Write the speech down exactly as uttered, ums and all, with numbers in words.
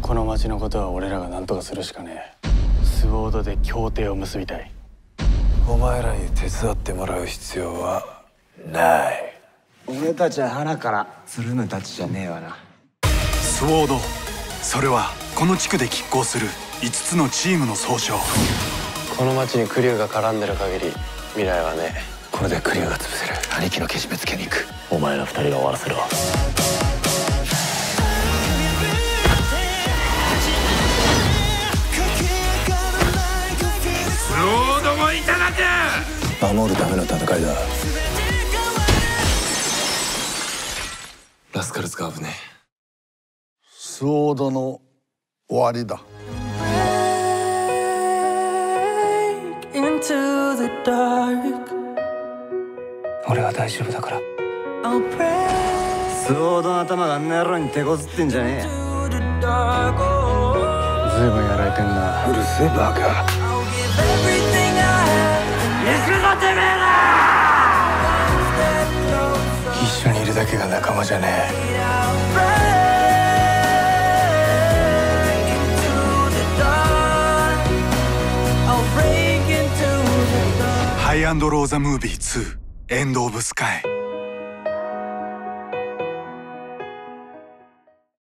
この町のことは俺らが何とかするしかねえ。スウォードで協定を結びたい。 お前らに手伝ってもらう必要はない。 俺たちは花からつるむたちじゃねえわな。 スウォード、それはこの地区で拮抗するいつつのチームの総称。 この町にクリュウが絡んでる限り未来はね。 これでクリュウが潰せる。兄貴のけじめつけに行く。 お前ら二人が終わらせろ。 スウォードもいただく。 守るための戦いだ。 ラスカルズが危ねえ。 スウォードの終わりだ。 俺は大丈夫だから。スウォードの頭があんな野郎に手こずってんじゃねえ。 ずいぶんやられてんな。 うるせえバカ。 行くぞてめえら。 一緒にいるだけが仲間じゃねえ。 ハイアンドローザムービーツーエンドオブスカイ。